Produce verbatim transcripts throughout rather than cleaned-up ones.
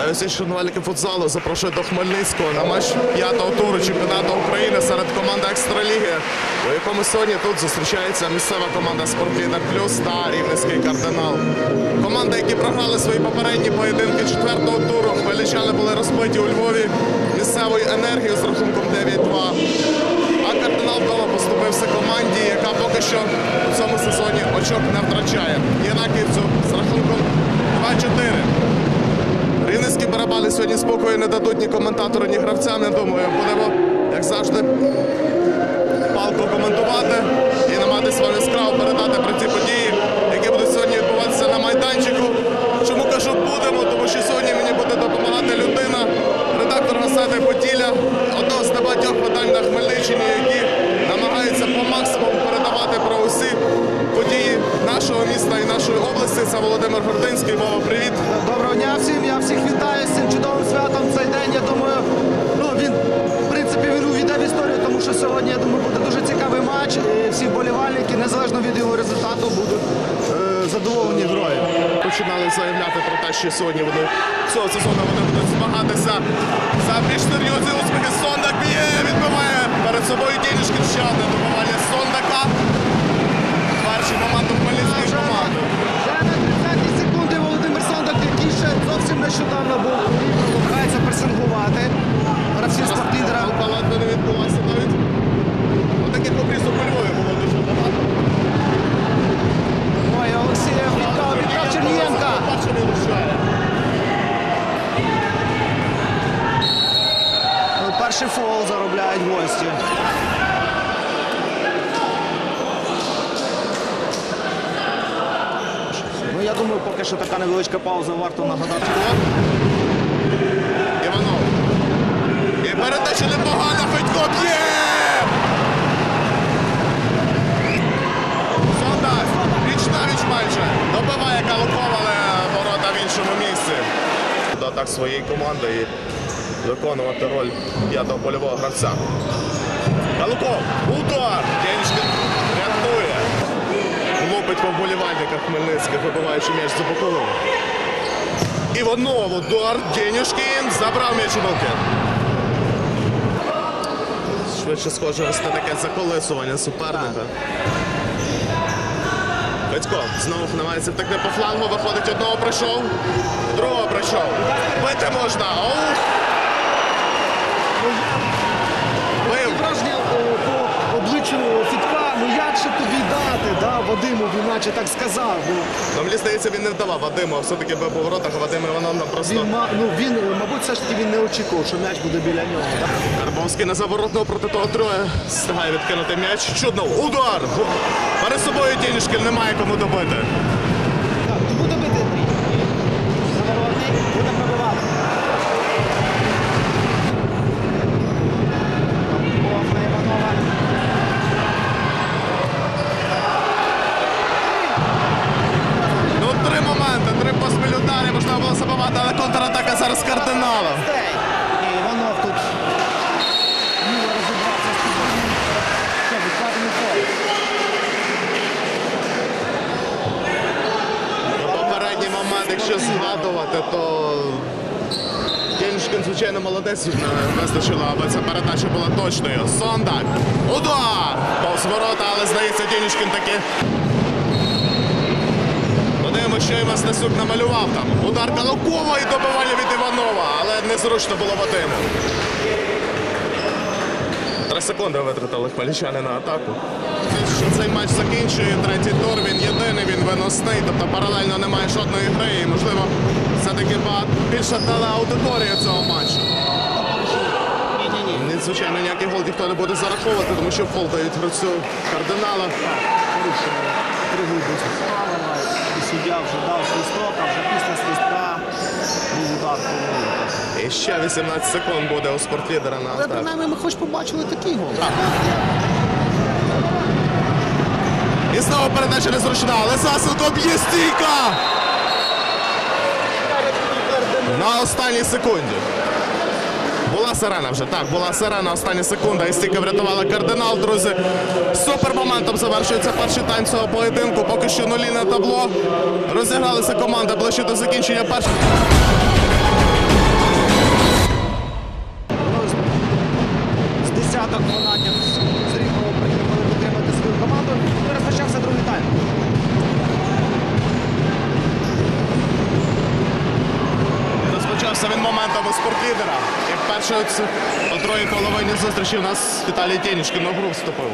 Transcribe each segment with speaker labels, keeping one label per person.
Speaker 1: Та усі шанувальники футзалу запрошують до Хмельницького на матч п'ятого туру чемпіонату України серед команд Екстраліги, у якому сьогодні тут зустрічається місцева команда «Спортлідер Плюс» та Рівненський «Кардинал». Команди, які програли свої попередні поєдинки четвертого туру, хмельничани були розбиті у Львові місцевою «Енергією» з рахунком дев'ять два. А «Кардинал» вдома поступився команді, яка поки що у цьому сезоні очок не втрачає. Єнаківцю з рахунком два чотири. Рівненські барабани сьогодні спокою не дадуть ні коментатору, ні гравцям. Я думаю, будемо, як завжди, палко коментувати і намагатися вам яскраво передати про ці події, які будуть сьогодні відбуватися на майданчику. Чому кажу будемо? Тому що сьогодні мені буде допомагати людина, редактор газети «Поділля», одного з небагатьох видань на Хмельниччині, які намагаються по максимуму передавати про усі події нашого міста і нашої області. Це Володимир Гординський. Вова, привіт!
Speaker 2: Доброго дня всім, я всіх вітаю з цим чудовим святом. Цей день, я думаю, ну, він, в принципі, він увійде в історію, тому що сьогодні, я думаю, буде дуже цікавий матч. І всі вболівальники, незалежно від його результату, будуть е, задоволені грою.
Speaker 1: Починали заявляти про те, що сьогодні вони цього сезону вони будуть змагатися за більш серйозні успіхи. Сондак б'є, відбиває перед собою Денішкін, ще одне добивання Сондака. Перший момент у хмельницької команди.
Speaker 2: Вже на тридцятій секунді Володимир Сондак, який ще зовсім нещодавно був, намагається пресингувати гравців «Спортлідера».
Speaker 1: Ледве не відбулася навіть. Таких обрізок у Львові було дуже багато.
Speaker 2: Ой, Олексія віддав, віддав Чернієнка. Перший фол заробляють гості. Ну, я думаю, поки що така невеличка пауза, варто нагадати.
Speaker 1: Іванов. І передача непогана, Федько б'є! Сондак, віч-навіч майже. Добиває Калуков, але ворота в іншому місці. До атак своєї команди і виконувати роль п'ятого польового гравця. Калуков, удар! Денішкін рятує. Лупить по вболівальниках хмельницьких, вибиваючи м'яч за боковим. Іванов, удар, Денішкін забрав м'яч у руки. Швидше схоже, ось таке заколисування суперника. Федько знову намагається втекти по флангу, виходить, одного пройшов, другого пройшов. Бити можна. Оу! Бив.
Speaker 2: Враження по обличчю Федька, ну як ще тобі дати, да, Вадиму, він наче так сказав. Бо...
Speaker 1: Ну, мені здається, він не вдавав Вадиму, а все-таки бив по воротах, а Вадим Іванов нам просто...
Speaker 2: Він, ну, він, мабуть, все ж таки він не очікував, що м'яч буде біля нього. Так?
Speaker 1: Карбовський на заворотного проти того троє встигає відкинути м'яч. Чудно, удар! Перед собою Денішкін, немає кому добити.
Speaker 2: Так, буде бити Андрій. Заворотний, буде пробивати.
Speaker 1: Ну, три моменти, три поспіль ударів, можна було забивати, але контратака зараз Кардинала.
Speaker 2: І Іванов тут вміло розібрався з підбором. Що, відкладений фол.
Speaker 1: Попередній момент, якщо згадувати, то Денішкін, звичайно, молодець, не вистачило, аби ця передача була точною. Сондак, удар! Повз ворота, але, здається, Денішкін таки... Подивимося, що Іван Стасюк намалював там. Удар Калукова і добивання від Іванова, але незручно було Вадиму. Три секунди витратили хмельничани на атаку. Що цей матч закінчує, третій тур, він єдиний, він виносний, тобто паралельно немає жодної гри і, можливо, все-таки більша телеаудиторія цього матчу. Ні-ні-ні. Звичайно, ніякий гол ніхто не буде зараховувати, тому що фол дають гравцю Кардинала.
Speaker 2: І суддя вже дав свисток, а вже після свистка був удар по воротах.
Speaker 1: І ще вісімнадцять секунд буде у «Спортлідера» на
Speaker 2: Але
Speaker 1: атаку.
Speaker 2: принаймні ми хоч побачили такий гол.
Speaker 1: Так. І знову передача незручна, але Засилко б'є, стійка! На останній секунді. Була сирена вже, так, була сирена, остання секунда, і стійка врятувала Кардинал, друзі. Супер моментом завершується перший тайм цього поєдинку, поки що нулі на табло. Розігралися команди ближче до закінчення першого. Користувався він моментом у спортлідера. І вперше у другій половині зустрічі у нас Віталій Тєнішкін на гру вступив.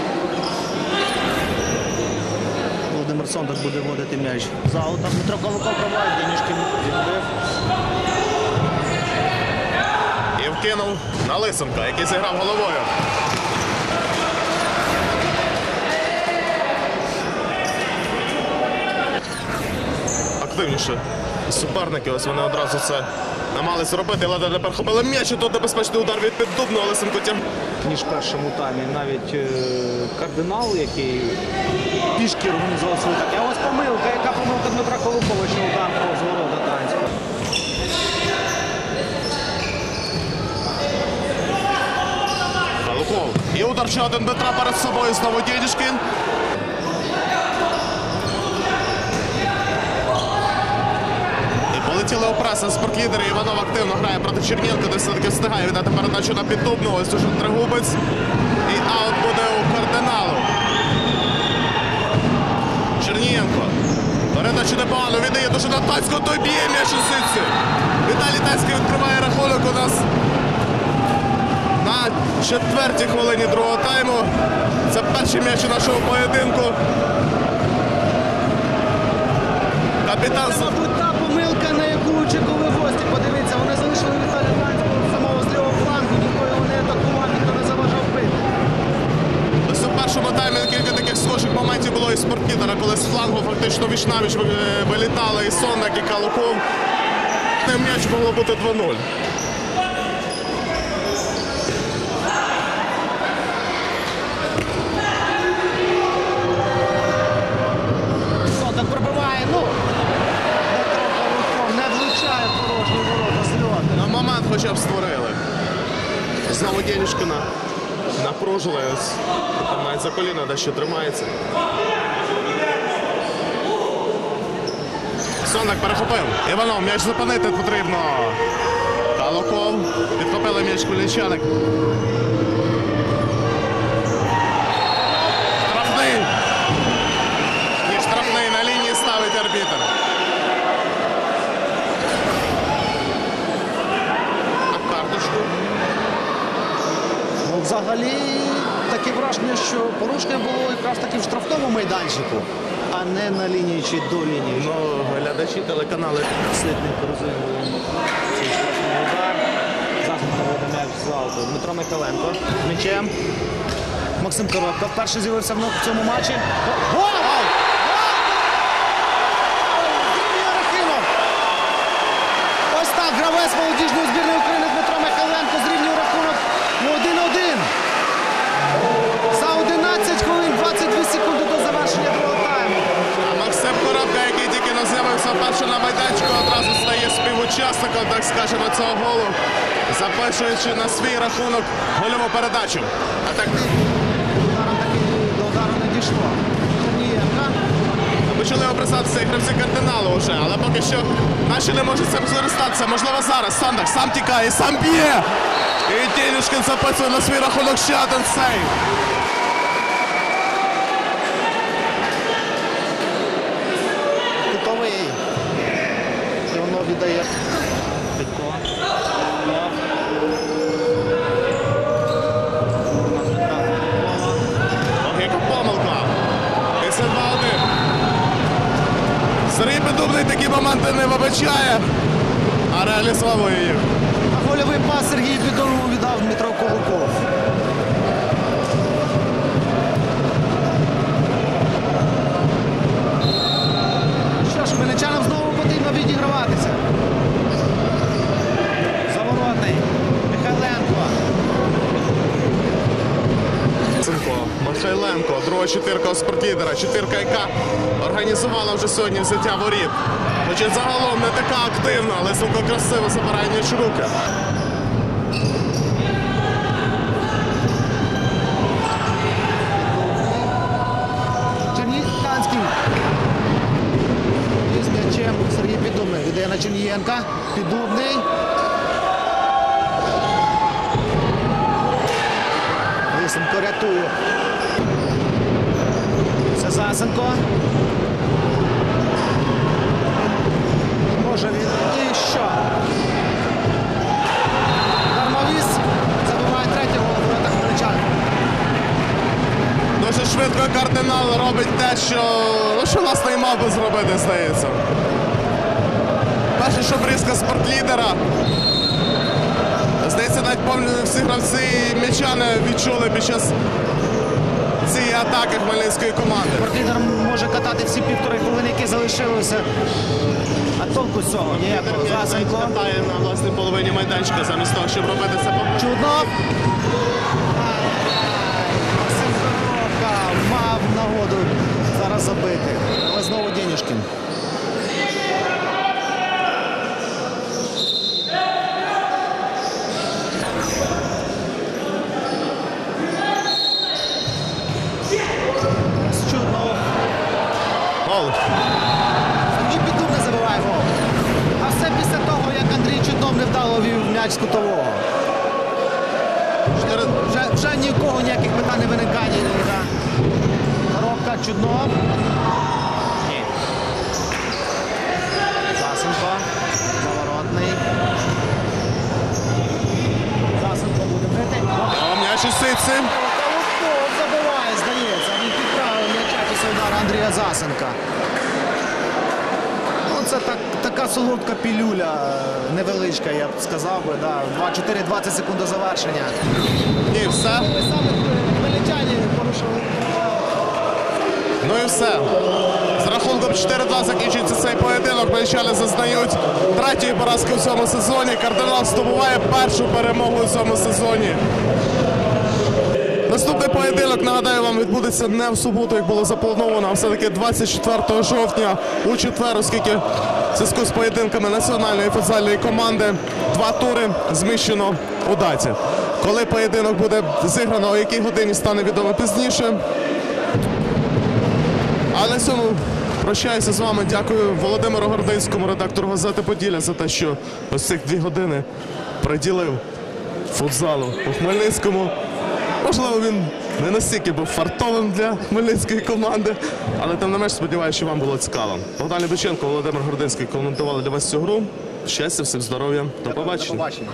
Speaker 2: Володимир Сондак буде вводити м'яч за аутом. Дмитро Колоков пробиває, Денішкін відбив.
Speaker 1: І вкинув на Лисенка, який зіграв головою. Активніше суперники, ось вони одразу це намагалися робити, але тепер хопили м'яч, і тут небезпечний удар від піддубного, Лисенко тягнув.
Speaker 3: Ніж в першому таймі навіть е, кардинал, який пішки організував свою так. А ось помилка, яка помилка Дмитра Колокова, що удар повз ворота Танського.
Speaker 1: Колоков. І удар ще один Дмитра перед собою, знову Тєнішкін. Полетіли у преса спортлідери. Іванов активно грає проти Чернєнка, де все-таки встигає віддати передачу на піддубного. Ось уже Тригубець. І аут буде у кардиналу. Чернєнко. Передачу непогано віддає дуже на Танського, той б'є м'яч у сітці. Віталій Танський відкриває рахунок у нас на четвертій хвилині другого тайму. Це перший м'яч у нашого поєдинку. Капітан...
Speaker 2: Мабуть, та помилка, на яку очікували гості. Подивіться, вони залишили Віталія Танського самого з лівого флангу, ніхто його не атакував, ніхто не заважав бити.
Speaker 1: Ось у першому таймі кілька таких схожих моментів було і спортлідера, коли з флангу фактично віч-навіч вилітали і Сондак, і Колоков. Тим м'яч могло бути два нуль.
Speaker 2: Сондак пробиває, ну, Дмитро Колоков не влучає в порожні ворота зльоти.
Speaker 1: На момент хоча б створили. Знову Тєнішкіна напружили. Ось там навіть за коліна дещо тримається. Сондак перехопив. Іванов, м'яч зупинити потрібно. Колоков. Підхопили м'яч Кулічаник. Штрафний. І штрафний на лінії ставить арбітр. А карточку?
Speaker 2: Ну, взагалі, таке враження, що порушення було якраз таки в штрафному майданчику, а не на лінії чи до лінії.
Speaker 1: Ну, глядачі телеканали.
Speaker 3: Ситник розуміє цей штрафний удар. Зараз проводить м'яч з ауту. Дмитро Михайленко.
Speaker 2: З м'ячем. Максим Коробка вперше з'явився в цьому матчі. Гол! Гол! Зрівнює рахунок. Ось так, гравець молодіжної збірної України Дмитро Михайленко зрівнює рахунок один-один. За одинадцять хвилин двадцять дві секунди до завершення другого тайму.
Speaker 1: А Максим Коробка, який тільки не з'явився вперше на майданчику, одразу стає співучасником, так скажемо, цього голу, запишуючи на свій рахунок гольову передачу. А так
Speaker 2: Удара таки до удару не дійшло. Чернієнка.
Speaker 1: почали описатися і гравці кардиналу вже, але поки що наші не можуть цим скористатися. Можливо, зараз Сондак сам тікає, сам б'є. І Тєнішкін записує на свій рахунок ще один сейв.
Speaker 2: Кутовий. І воно віддає.
Speaker 3: Підко.
Speaker 1: Ох, яка помилка. Після два один. Сергій Піддубний такі моменти не вибачає, а реалізовує їх.
Speaker 2: А гольовий пас Сергій Піддубному віддав Дмитро Колоков. Що ж, хмельничанам знову потрібно відіграватися. Заворотний. Михайленко.
Speaker 1: Михайленко, друга чотирка у спортлідера. Чотирка, яка організувала вже сьогодні взяття воріт. Хоча загалом не така активна, але Лисенко красиво забирає м'яч у руки.
Speaker 2: Чернігівський. І з м'ячем Сергій Піддубний. Віддає на Чернієнка. Піддубний. Лисенко рятує. Це Засенко. Може він. І що?
Speaker 1: кардинал робить те, що, ну, що власне і мав би зробити, здається. Перше, що бризка спортлідера. Здається, навіть повні всі гравці м'яча не відчули під час цієї атаки хмельницької команди.
Speaker 2: Спортлідер може катати всі півтори хвилини, які залишилися. А толку з цього ніякого. Засенко.
Speaker 1: Катає на власній половині майданчика замість того, щоб робити це.
Speaker 2: Чудно. Симферовка мав нагоду зараз забити. Але знову Денюшкін. Чудно.
Speaker 1: Гол.
Speaker 2: Сергій Піддуб не забиває гол. А все після того, як Андрій Чуднов невдало вів м'яч з кутового.
Speaker 1: Чотири-
Speaker 2: Вже, вже ні у кого ніяких питань не виникає. Да. Коробка, Чуднов. Ні. Засенко. Заворотний. Засенко буде бити.
Speaker 1: А м'яч у ситці.
Speaker 2: Колобков забиває, здається. Він підправив м'яча після удару Андрія Засенка. Ну, це так, така солодка пілюля, невеличка, я б сказав би. Да. два чотири двадцять секунд до завершення.
Speaker 1: І все.
Speaker 2: Саме хмельничані порушили.
Speaker 1: Ну і все. З рахунком чотири-два закінчується цей поєдинок. Хмельничани зазнають третьої поразки у цьому сезоні. Кардинал здобуває першу перемогу у цьому сезоні. Наступний поєдинок, нагадаю вам, відбудеться не в суботу, як було заплановано, а все-таки двадцять четвертого жовтня у четвер, оскільки в зв'язку з поєдинками національної футзальної команди два тури зміщено у даті. Коли поєдинок буде зіграно, о якій годині стане відомо пізніше. А на цьому прощаюся з вами. Дякую Володимиру Гординському, редактору газети «Поділля», за те, що ось цих дві години приділив футзалу у Хмельницькому. Можливо, він не настільки був фартовим для хмельницької команди, але тим не менш сподіваюся, що вам було цікаво. Богдан Лібиченко, Володимир Гординський коментували для вас цю гру. Щастя, всім здоров'я. До побачення.
Speaker 2: До побачення.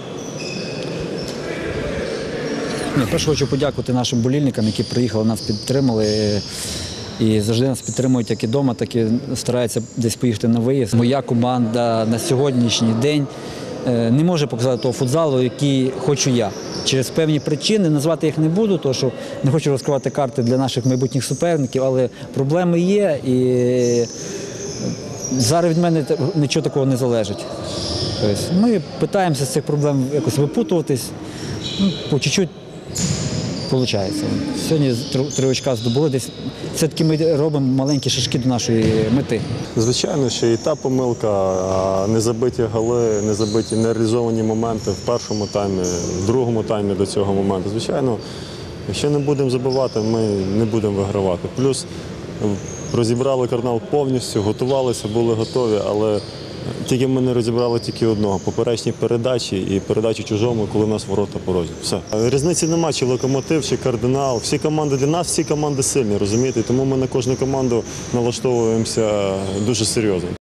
Speaker 4: Ні, перше хочу подякувати нашим болільникам, які приїхали, нас підтримали. І завжди нас підтримують як і вдома, так і стараються десь поїхати на виїзд. Моя команда на сьогоднішній день не може показати того футзалу, який хочу я. Через певні причини, назвати їх не буду, тому що не хочу розкривати карти для наших майбутніх суперників, але проблеми є і зараз від мене нічого такого не залежить. Тобто ми намагаємося з цих проблем якось випутуватись, ну, по чуть-чуть виходить. Сьогодні три очка здобули, десь все-таки ми робимо маленькі шажки до нашої мети.
Speaker 5: Звичайно, що і та помилка, незабиті голи, незабиті нереалізовані моменти в першому таймі, в другому таймі до цього моменту. Звичайно, якщо не будемо забивати, ми не будемо вигравати. Плюс розібрали Кардинал повністю, готувалися, були готові, але тільки ми не розібрали тільки одного – поперечні передачі і передачі чужому, коли в нас ворота порожні. Все. Різниці нема, чи Локомотив, чи Кардинал. Всі команди для нас, всі команди сильні, розумієте? Тому ми на кожну команду налаштовуємося дуже серйозно.